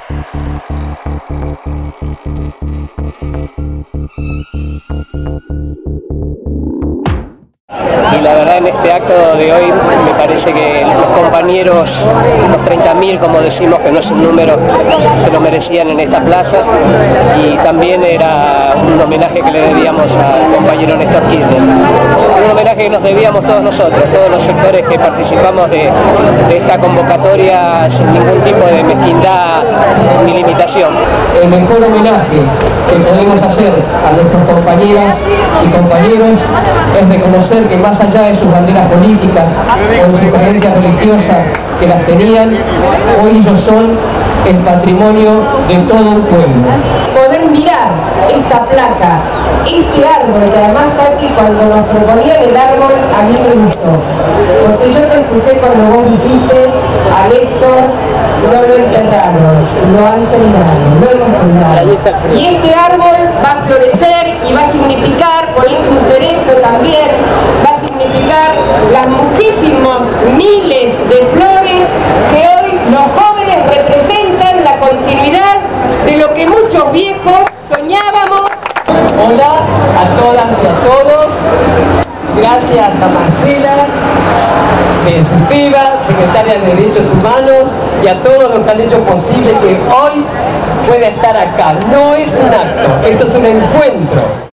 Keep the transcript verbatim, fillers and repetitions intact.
Y la verdad, en este acto de hoy me parece que los compañeros, los treinta mil, como decimos, que no es un número, se lo merecían en esta plaza, y también era un homenaje que le debíamos al compañero Néstor Kirchner. Un homenaje que nos debíamos todos nosotros, todos los sectores que participamos de, de esta convocatoria sin ningún tipo de mezquindad ni limitación. El mejor homenaje que podemos hacer a nuestras compañeras y compañeros es reconocer que más allá de sus banderas políticas o de sus creencias religiosas que las tenían, hoy ellos son el patrimonio de todo un pueblo. Poder mirar esta placa, este árbol, que además Tati, cuando nos proponían el árbol, a mí me gustó, porque yo te escuché cuando vos dijiste a Héctor, no lo enterraron, lo han sembrado, lo hemos sembrado. Y este árbol va a florecer y va a significar, por su derecho también, va a significar las muchísimos miles de flores que hoy los jóvenes representan, la continuidad de lo que muchos viejos soñábamos. Hola a todas y a todos, gracias a Marcela, que es piba, secretaria de Derechos Humanos, y a todos los que han hecho posible que hoy pueda estar acá. No es un acto, esto es un encuentro.